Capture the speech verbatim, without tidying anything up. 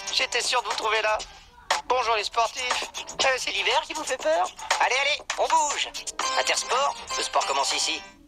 J'étais sûr de vous trouver là. Bonjour les sportifs. Euh, c'est l'hiver qui vous fait peur? Allez, allez, on bouge. Intersport, le sport commence ici.